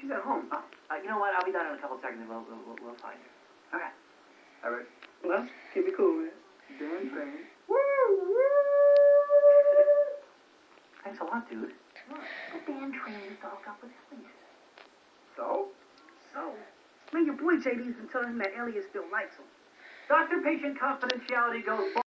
She's at home. Oh, you know what? I'll be done in a couple seconds. We'll find her. Okay. All right. Well, keep it cool, man. Dan train. Woo! Thanks a lot, dude. The band train is all up with Elliot. So? Man, your boy JD's been telling him that Elliot still likes him. Doctor-patient confidentiality goes